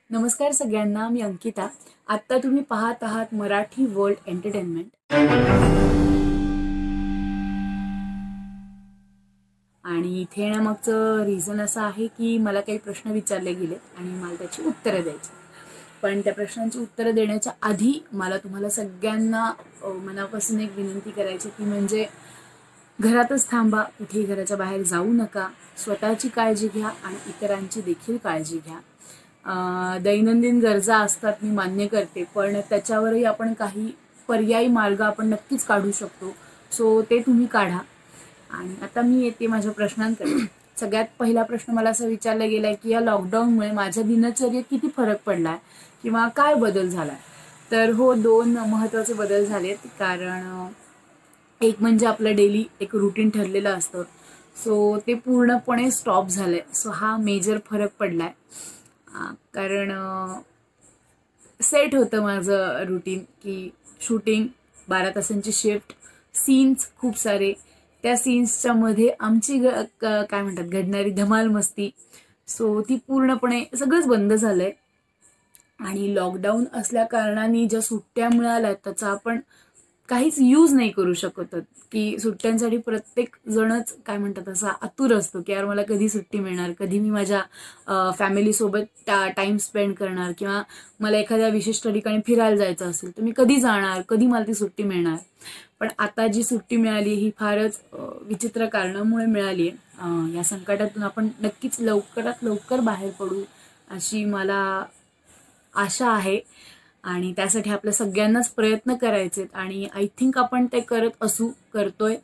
नमस्कार सगळ्यांना, मी अंकिता. आत्ता तुम्ही पाहत आहात मराठी वर्ल्ड एंटरटेनमेंट. आणि इथे येण्यामागचं रिझन असं आहे की मला काही प्रश्न विचारले गेले आणि मला त्याची उत्तरं द्यायची. पण त्या प्रश्नांची उत्तरं देण्याच्या आधी मला तुम्हाला सगळ्यांना मनापासून एक विनंती करायची, ती म्हणजे घरातच थांबा, कुठेही घराच्या बाहेर जाऊ नका. स्वतःची काळजी घ्या आणि इतरांची देखील काळजी घ्या. दैनंदिन गरजा असतात, मी मान्य करते, पण त्याच्यावरही आपण काही पर्यायी मार्ग आपण नक्कीच काढू शकतो. सो ते तुम्ही काढा. आणि आता मी येते माझ्या प्रश्नांकडे. सगळ्यात पहिला प्रश्न मला असं विचारला गेलाय की या लॉकडाऊनमुळे माझ्या दिनचर्येत किती फरक पडलाय किंवा काय बदल झालाय. तर हो, दोन महत्त्वाचे बदल झालेत. कारण एक म्हणजे आपलं डेली एक रुटीन ठरलेलं असतं, सो ते पूर्णपणे स्टॉप झालंय. सो हा मेजर फरक पडलाय. कारण सेट होतं माझं रुटीन की शूटिंग, 12 तासांची शिफ्ट, सीन्स खूप सारे, त्या सीन्सच्या मध्ये आमची काय म्हणतात घडणारी धमाल मस्ती. सो ती पूर्णपणे सगळंच बंद झालंय. आणि लॉकडाऊन असल्या कारणाने ज्या सुट्ट्या मिळाल्या त्याचा आपण काहीच यूज नाही करू शकत. की सुट्ट्यांसाठी प्रत्येक जणच काय म्हणतात असा आतुर असतो की यार मला कधी सुट्टी मिळणार, कधी मी माझ्या फॅमिलीसोबत टाइम स्पेंड करणार, किंवा मला एखाद्या विशिष्ट ठिकाणी फिरायला जायचं असेल तर मी कधी जाणार, कधी मला ती सुट्टी मिळणार. पण आता जी सुट्टी मिळाली ही फारच विचित्र कारणामुळे मिळाली आहे. या संकटातून आपण नक्कीच लवकरात लवकर बाहेर पडू अशी मला आशा आहे. आणि त्यासाठी आपल्या सगळ्यांनाच प्रयत्न करायचे आणि आय थिंक आपण ते करतोय.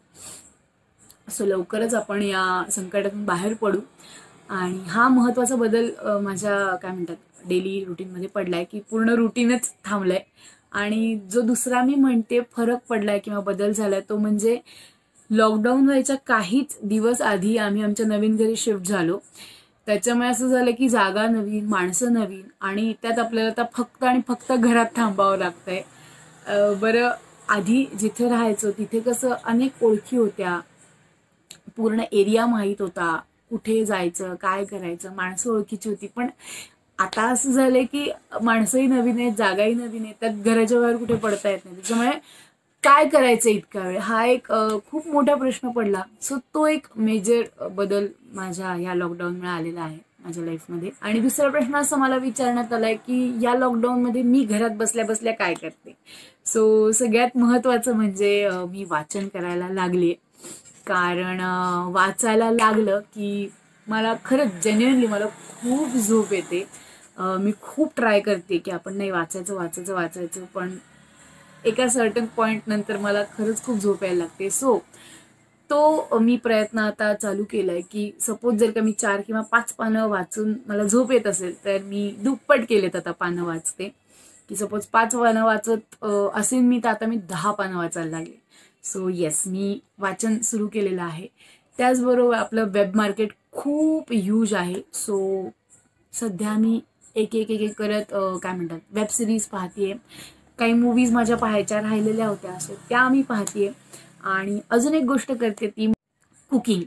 सो लवकरच आपण या संकटातून बाहेर पडू. आणि हा महत्त्वाचा बदल माझ्या काय म्हणतात डेली रुटीनमध्ये पडलाय की पूर्ण रुटीनच थांबलंय. आणि जो दुसरा मी म्हणते फरक पडलाय किंवा बदल झालाय तो म्हणजे लॉकडाऊन व्हायच्या काहीच दिवस आधी आम्ही आमच्या नवीन घरी शिफ्ट झालो. त्याच्यामुळे असं झालं की जागा नवीन, माणसं नवीन, आणि त्यात आपल्याला आता फक्त आणि फक्त घरात थांबावं लागतंय. बरं, आधी जिथे राहायचो तिथे कसं अनेक ओळखी होत्या, पूर्ण एरिया माहीत होता, कुठे जायचं काय करायचं, माणसं ओळखीची होती. पण आता असं झालंय की माणसंही नवीन आहेत, जागाही नवीन आहेत, त्यात घराच्या बाहेर कुठे पडता येत नाही. त्याच्यामुळे काय करायचं इतका वेळ, हा एक खूप मोठा प्रश्न पडला. सो तो एक मेजर बदल माझ्या ह्या लॉकडाऊनमुळे आलेला आहे माझ्या लाईफमध्ये. आणि दुसरा प्रश्न असा मला विचारण्यात आलाय की या लॉकडाऊनमध्ये मी घरात बसल्या बसल्या काय करते. सो सगळ्यात महत्त्वाचं म्हणजे मी वाचन करायला लागले. कारण वाचायला लागलं की मला खरंच जेन्युइनली मला खूप झोप येते. मी खूप ट्राय करते की आपण नाही वाचायचं, पण एका सर्टन पॉइंट नंतर मला खरंच खूप झोप यायला लागते. सो तो मी प्रयत्न आता चालू केलाय की सपोज जर का मी 4 किंवा 5 पानं वाचून मला झोप येत असेल तर मी दुप्पट केलेत आता पानं वाचते. की सपोज 5 पानं वाचत असेल मी तर आता मी 10 पानं वाचायला लागले. सो येस, मी वाचन सुरू केलेलं आहे. त्याचबरोबर आपलं वेब मार्केट खूप ह्यूज आहे. सो सध्या मी एक एक एक एक करत काय म्हणतात वेब सिरीज पाहतीये. काही मूवीज माझ्या पाहायच्या राहिलेल्या होत्या, सो त्या मी पाहतीये. आणि अजून एक गोष्ट करते ती cooking.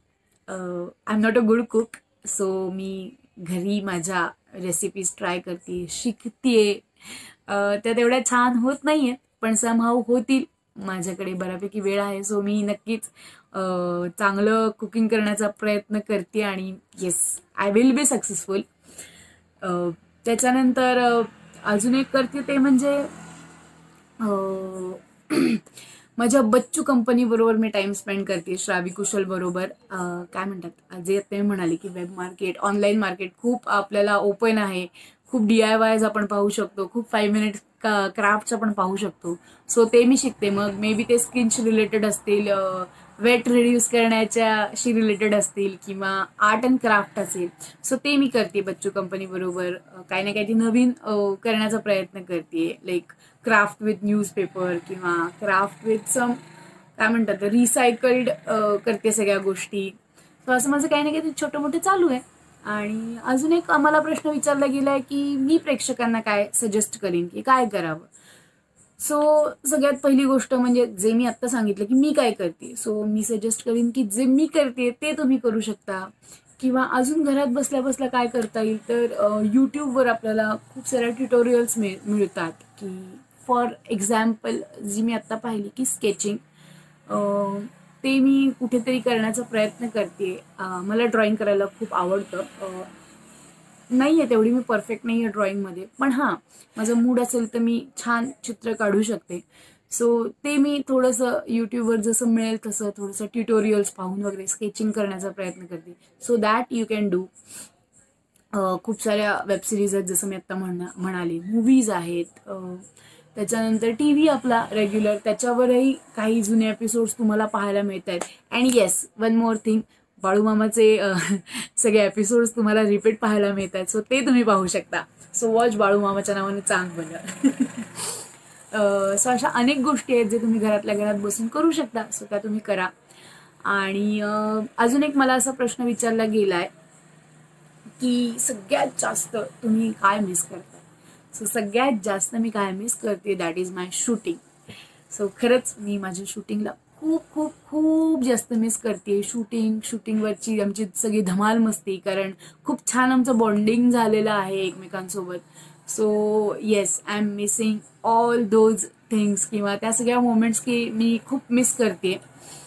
I am not a good cook, so मी घरी माझ्या रेसिपीज ट्राय करते, शिकतेय. त्या तेवढ्या छान होत नाहीयेत पण समहाऊ होतील. माझ्याकडे बऱ्यापैकी वेळ आहे, सो मी नक्कीच चांगलं कुकिंग करण्याचा प्रयत्न करते आणि yes, I will be successful. त्याच्यानंतर अजून एक करते ते म्हणजे माझ्या बच्चू कंपनी बरोबर मी टाइम स्पेंड करते, श्रावी कुशल बरोबर. काय म्हणतात जे ते म्हणाले की वेब मार्केट, ऑनलाईन मार्केट खूप आपल्याला ओपन आहे. खूप DIYs आपण पाहू शकतो, खूप 5 मिनिट क्राफ्ट्स आपण पाहू शकतो. सो ते मी शिकते. मग मे बी ते स्किनशी रिलेटेड असतील, वेट रिड्यूस करण्याच्याशी रिलेटेड असतील, किंवा आर्ट अँड क्राफ्ट असेल. सो ते मी करते बच्चू कंपनी बरोबर. काही ना काही नवीन करण्याचा प्रयत्न करते. लाईक क्राफ्ट विथ न्यूजपेपर किंवा क्राफ्ट विथ सम काय म्हणतात रिसायकल्ड करते सगळ्या गोष्टी. सो असं माझं काही ना काही छोटं मोठं चालू आहे. आणि अजून एक आम्हाला प्रश्न विचारला गेलाय की मी प्रेक्षकांना काय सजेस्ट करीन की काय करावं. सो सगळ्यात पहिली गोष्ट म्हणजे जे मी आत्ता सांगितलं की मी काय करते, सो मी सजेस्ट करीन की जे मी करते ते तुम्ही करू शकता. किंवा अजून घरात बसल्या बसल्या काय करता येईल तर यूट्यूबवर आपल्याला खूप साऱ्या ट्युटोरियल्स मिळतात की फॉर एक्झाम्पल जी मी आत्ता पाहिली की स्केचिंग, ते मी कुठेतरी करण्याचा प्रयत्न करते. मला ड्रॉइंग करायला खूप आवडतं. नाही आहे तेवढी मी परफेक्ट नाही आहे ड्रॉइंगमध्ये, पण हां माझा मूड असेल तर मी छान चित्र काढू शकते. सो ते मी थोडंसं यूट्यूबवर जसं मिळेल तसं थोडंसं ट्युटोरियल्स पाहून वगैरे स्केचिंग करण्याचा प्रयत्न करते. So that you can do. खूप साऱ्या वेबसिरीज आहेत जसं मी आत्ता म्हणाले, मूवीज आहेत, त्याच्यानंतर टी व्ही आपला रेग्युलर त्याच्यावरही काही जुने एपिसोड्स तुम्हाला पाहायला मिळत आहेत. And yes, one more thing, बाळूमामाचे सगळे एपिसोड्स तुम्हाला रिपीट पाहायला मिळत आहेत. सो ते तुम्ही पाहू शकता. सो वॉच बाळूमामाच्या नावाने चांग बघा. सो अशा अनेक गोष्टी आहेत जे तुम्ही घरातल्या घरात बसून करू शकता. सो त्या तुम्ही करा. आणि अजून एक मला असा प्रश्न विचारला गेलाय की सगळ्यात जास्त तुम्ही काय मिस करता. सो सगळ्यात जास्त मी काय मिस करते that is my shooting. So खरंच मी माझ्या शूटिंगला खूप खूप खूप जास्त मिस करते. शूटिंगवरची आमची सगळी धमाल मस्ती, कारण खूप छान आमचं बॉन्डिंग झालेलं आहे एकमेकांसोबत. So yes, I am missing all those things किंवा त्या सगळ्या मोमेंट्स की मी खूप मिस करते.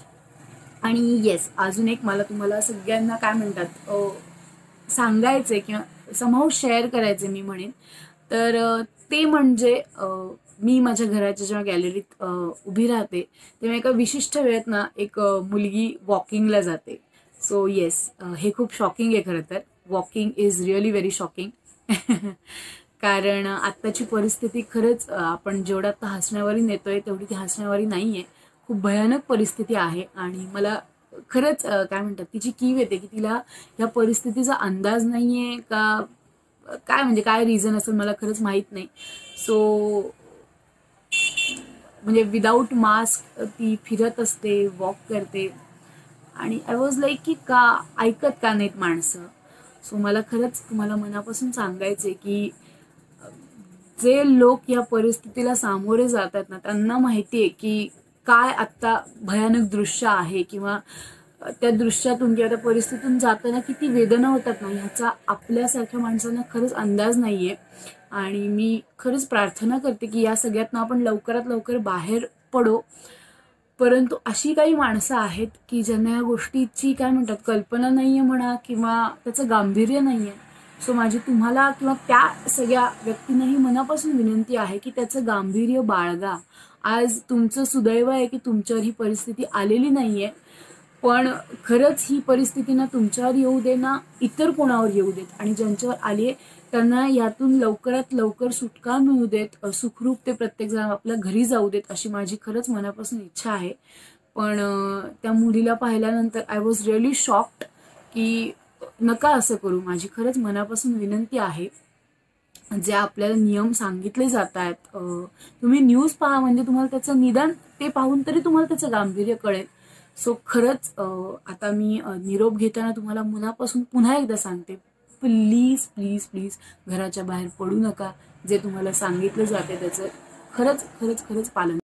आणि येस, अजून एक मला तुम्हाला सगळ्यांना काय म्हणतात सांगायचे किंवा समहाऊ शेअर करायचे मी म्हणेन तर ते म्हणजे मी माझ्या घराच्या जेव्हा गॅलरीत उभी राहते तेव्हा एका विशिष्ट वेळेत ना एक मुलगी वॉकिंगला जाते. सो येस, हे खूप शॉकिंग आहे खरं तर. Walking is really very shocking. कारण आत्ताची परिस्थिती खरंच आपण जेवढं आता हसण्यावारी नेतोय तेवढी ती हसण्यावारी नाही आहे. खूप भयानक परिस्थिती आहे. आणि मला खरंच काय म्हणतात तिची कीव येते की तिला या परिस्थितीचा अंदाज नाहीये का काय, म्हणजे काय रिझन असेल मला खरंच माहीत नाही. सो म्हणजे विदाऊट मास्क ती फिरत असते, वॉक करते. आणि आय वॉज लाईक की का ऐकत का नाहीत माणसं. सो मला खरंच तुम्हाला मनापासून सांगायचे की जे लोक या परिस्थितीला सामोरे जातात ना त्यांना माहिती आहे की काय आत्ता भयानक दृश्य आहे किंवा त्या दृश्यातून किंवा त्या परिस्थितीतून जाताना किती वेदना होतात ना ह्याचा आपल्यासारख्या माणसांना खरंच अंदाज नाहीये. आणि मी खरंच प्रार्थना करते की या सगळ्यातनं आपण लवकरात लवकर बाहेर पडो. परंतु अशी काही माणसं आहेत की ज्यांना या गोष्टीची काय म्हणतात कल्पना नाहीये म्हणा किंवा त्याचं गांभीर्य नाहीये. सो माझी तुम्हाला किंवा त्या सगळ्या व्यक्तींनाही मनापासून विनंती आहे की त्याचं गांभीर्य बाळगा. आज तुमचं सुदैव आहे की तुमच्यावर ही परिस्थिती आलेली नाहीये, पण खरंच ही परिस्थिती ना तुमच्यावर येऊ दे ना इतर कोणावर येऊ देत. आणि ज्यांच्यावर आली आहे त्यांना यातून लवकरात लवकर सुटका मिळू देत, सुखरूप ते प्रत्येकजण आपल्या घरी जाऊ देत, अशी माझी खरंच मनापासून इच्छा आहे. पण त्या मुलीला पाहिल्यानंतर आय वॉज रिअली शॉक्ड की नका असं करू. माझी खरंच मनापासून विनंती आहे, जे आपल्याला नियम सांगितले जात आहेत तुम्ही न्यूज पहा, म्हणजे तुम्हाला त्याचं निदान ते पाहून तरी तुम्हाला त्याचं गांभीर्य कळेल. सो खरंच आता मी निरोप घेताना तुम्हाला मनापासून पुन्हा एकदा सांगते, प्लीज प्लीज प्लीज घराच्या बाहेर पडू नका. जे तुम्हाला सांगितलं जाते त्याचं खरंच खरंच खरंच पालन